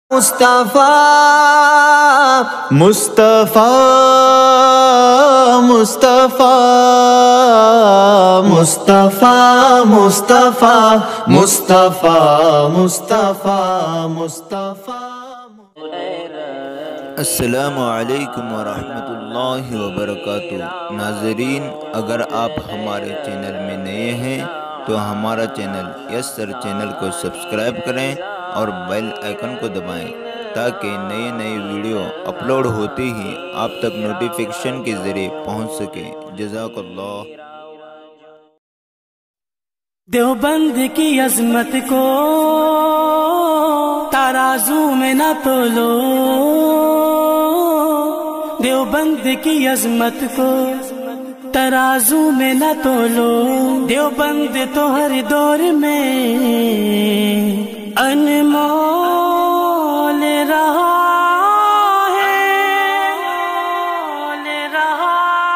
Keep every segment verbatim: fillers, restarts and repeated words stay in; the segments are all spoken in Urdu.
مصطفیٰ مصطفیٰ مصطفیٰ مصطفیٰ مصطفیٰ مصطفیٰ مصطفیٰ مصطفیٰ۔ السلام علیکم ورحمۃ اللہ وبرکاتہ۔ ناظرین، اگر آپ ہمارے چینل میں نئے ہیں تو ہمارا چینل یس سر چینل کو سبسکرائب کریں اور بیل آئیکن کو دبائیں تاکہ نئے نئے ویڈیو اپلوڈ ہوتے ہی آپ تک نوٹیفیکیشن کے ذریعے پہنچ سکے۔ جزاک اللہ۔ دیوبند کی عظمت کو ترازو میں نہ تولو، دیوبند کی عظمت کو ترازو میں نہ تولو، دیوبند تو ہر دور میں انمول رہا ہے، رہا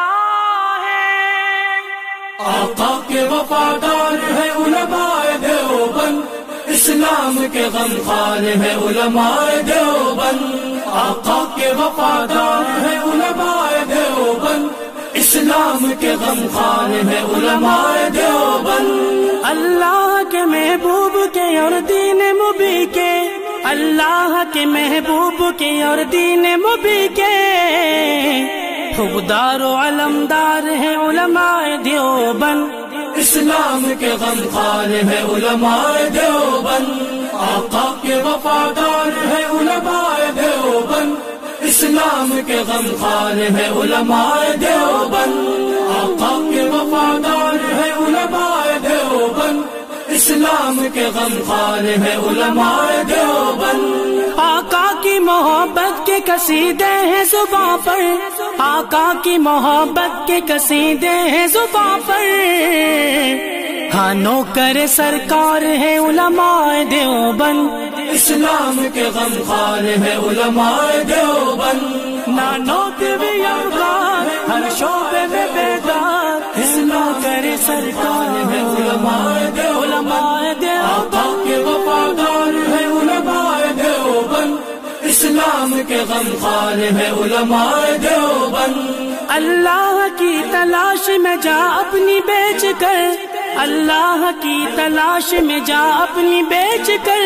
ہے۔ آقا کے وفادار ہے علماء دیوبند، اسلام کے غمخوار ہے علماء دیوبند۔ آقا کے وفادار ہے علماء دیوبند، اسلام کے غمخوار ہے علماء دیوبند۔ اللہ کے محبوب کے اور دین مبی کے، اللہ کے محبوب کے اور دین مبی کے خوددار و علمدار ہے علماء دیوبند، اسلام کے غمخوار ہے علماء دیوبند۔ آقا کے وفادار ہے علماء دیوبند، اسلام کے غمخوار ہے علماء دیوبند۔ آقا کے وفادار ہے علماء دیوبند، اسلام کے غمخوار ہے علماء دیوبند۔ آقا کی محبت کے قصیدے ہیں زباں پر، آقا کی محبت کے قصیدے ہیں زباں پر، ہاں نوکر سرکار ہے علماء دیوبند، اسلام کے غمخوار ہے علماء دیوبند۔ نانوت بھی یار ہر شعبے میں بیدار، نوکر سرکار ہے علماء دیوبند، آقا کے وفادار ہے علماء دیوبند، اسلام کے غمخوار ہے علماء دیوبند۔ اللہ کی تلاش میں جا اپنی بیچ کر، اللہ کی تلاش میں جا اپنی بیچ کر،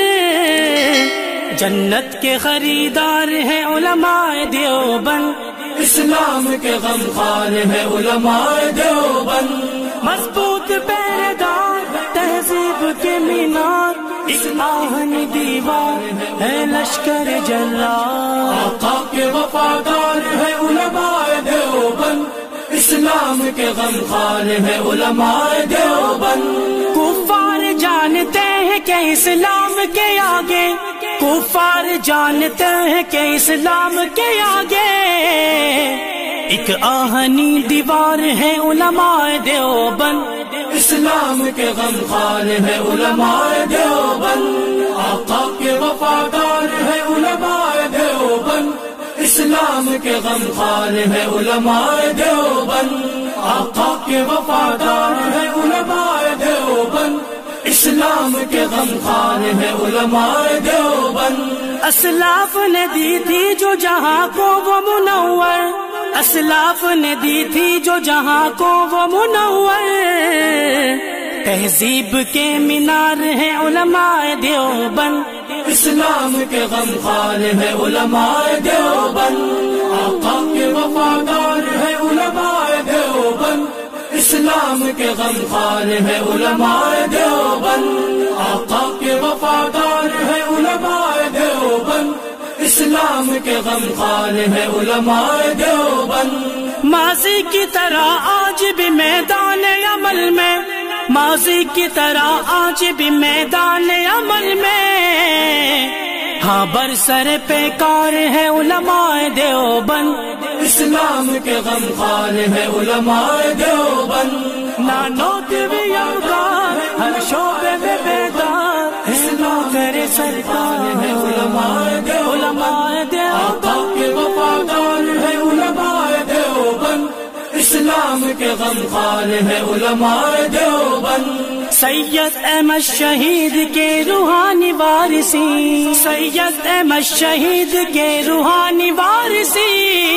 جنت کے خریدار ہیں علماء دیوبند، اسلام کے غمخوار ہے علماء دیوبند۔ مضبوط پہرے دار تہذیب کے مینار، اس آہنی دیوار ہے لشکر جلال۔ آقا کے وفادار ہے علماء دیوبند، اسلام کے غمخوار ہے علماء دیوبند۔ کفار جانتے ہیں کہ اسلام کے آگے، کفار جانتے ہیں کہ اسلام کے آگے ایک آہنی دیوار ہے علماء دیوبند، اسلام کے غمخوار ہے علماء دیوبند۔ آقا کے وفادار ہے علماء دیوبند، اسلام کے غمخوار ہے علماء دیوبند۔ آقا کے وفادار ہے علماء دیوبند، اسلام کے غمخوار ہے علماء دیوبند۔ اسلاف نے دی تھی جو جہاں کو وہ منور، اسلاف نے دی تھی جو جہاں کو وہ منور، تہذیب کے مینار ہیں علماء دیوبند، اسلام کے غمخوار ہے علماء دیوبند۔ آقا کے وفادار ہے علماء دیوبند، اسلام کے غمخوار ہے علماء دیوبند۔ آقا کے وفادار ہے علماء دیوبند، اسلام کے غمخوار ہے علماء دیوبند۔ ماضی کی طرح آج بھی میدان عمل میں، ماضی کی طرح آج بھی میدان عمل میں، ہاں برسر پیکار ہے علماء دیوبند، اسلام کے غمخوار ہے علماء دیوبند۔ نانوت بھی یار ہر شعبے میں بیدار، نوکر سرکار ہے علماء دیوبند، آقا کے وفادار ہے علماء دیوبند، اسلام کے غمخوار ہے علماء دیوبند۔ سید احمد شہید کے روحانی وارثی، سید احمد شہید کے روحانی وارثی،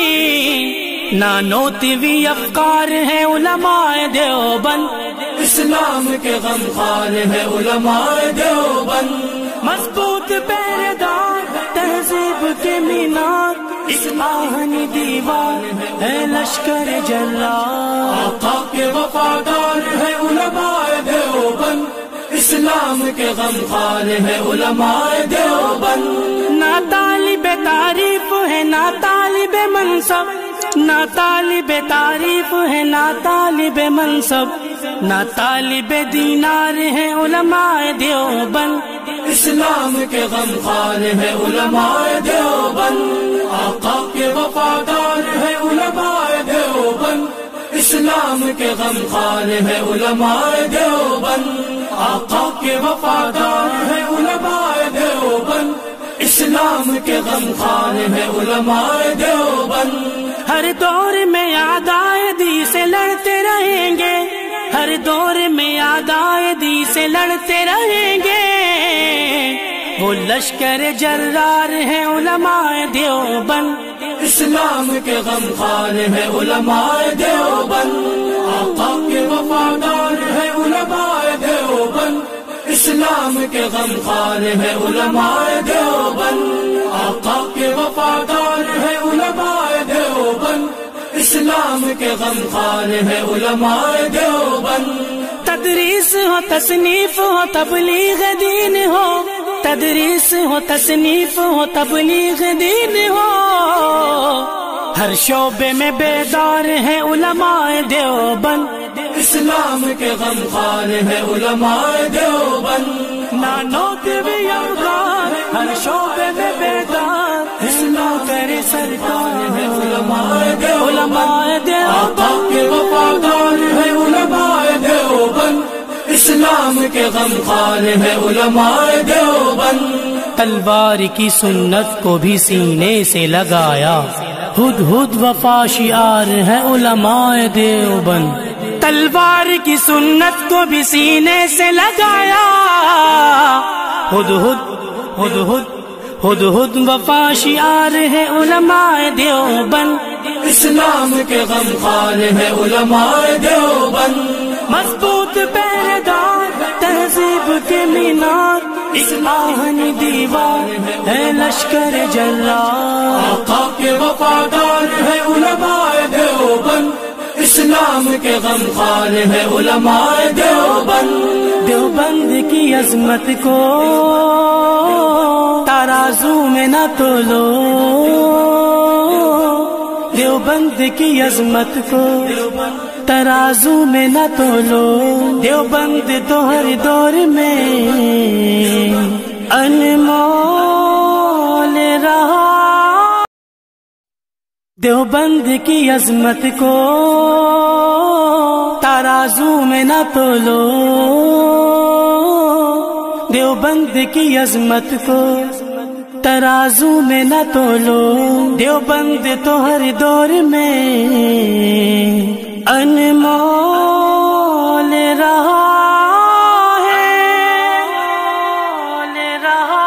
نانوتوی افکار ہیں علماء دیوبند، اسلام کے غمخوار ہے علماء دیوبند، مضبوط پہرے دار تہذیب کے مینار، اس آہنی دیوار ہے لشکر جرار، آقا کے وفادار ہے علماء دیوبند، اسلام کے غمخوار ہے علماء دیوبند، نہ طالب تعریف ہے نہ طالب منصب، نہ طالب تعریف ہے نہ طالب منصب، نہ طالب دینار ہے علماء دیوبند، اسلام کے غمخوار ہے علماء دیوبند، آقا کے وفادار ہے علماء دیوبند، اسلام کے غمخوار ہے علماء دیوبند، آقا کے وفادار ہے علماء دیوبند، اسلام کے غمخوار ہے علماء دیوبند، ہر دور میں اعدائے سے لڑتے رہیں گے، ہر دور میں اعدائے سے لڑتے رہیں گے، وہ لشکر جرار ہے علماء دیوبند، اسلام کے غمخوار ہے علماء دیوبند، آقا کے وفادار ہے علماء دیوبند، اسلام کے غمخوار ہے علماء دیوبند، آقا کے وفادار ہے علماء دیوبند، اسلام کے غمخوار ہے علماء دیوبند، تدریس ہو تصنیف ہو تبلیغ دین ہو، تدریس ہو تصنیف ہو تبلیغ دین ہو، ہر شعبے میں بیدار ہیں علماء دیوبند، اسلام کے غمخوار ہے علماء دیوبند، نانوتوی افکار ہر شعبے میں بیدار، اسلام کرے سرکار ہے علماء دیوبند، علماء دیوبند، آقا کے وفادار ہے علماء دیوبند، اسلام کے غمخوار ہے علماء دیوبند، تلوار کی سنت کو بھی سینے سے لگایا، ہد ہد وفا شعار ہے علماء دیوبند، تلوار کی سنت کو بھی سینے سے لگایا، ہد ہد ہد ہد ہد ہد وفا شعار ہے علماء دیوبند، اسلام کے غمخوار ہے علماء دیوبند، مضبوط پہرے دار تہذیب کے مینار، اس آہنی دیوار ہے لشکر جرار، آقا کے وفادار ہے علماء دیوبند، اسلام کے غمخوار ہے علماء دیوبند، دیوبند کی عظمت کو ترازو میں نہ تولو، دیوبند کی عظمت کو ترازو میں نہ تولو، دیوبند تو ہر دور میں انمول رہا، دیوبند کی عظمت کو ترازو میں نہ تولو، دیوبند کی عظمت کو ترازو میں نہ تولو، دیوبند تو ہر دور میں انمول رہا ہے، رہا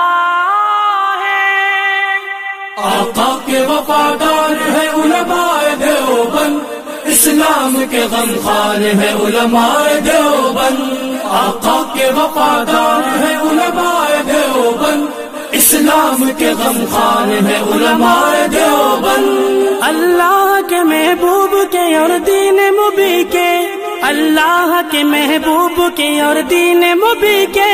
ہے، آقا کے وفادار ہے علماء دیوبند، اسلام کے غمخوار ہے علماء دیوبند، آقا کے وفادار ہے علماء دیوبند، اسلام کے غمخوار ہے علماء دیوبند، اللہ کے محبوب کے اور دین مبی کے، اللہ کے محبوب کے اور دین مبی کے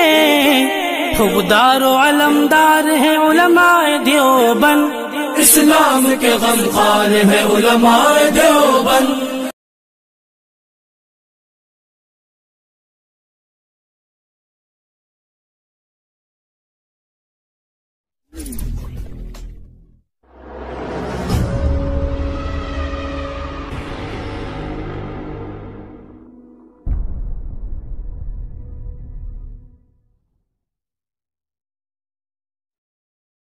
حقدار و علمدار ہے علماء دیوبند، اسلام کے غمخوار ہے علماء دیوبند، Thank you.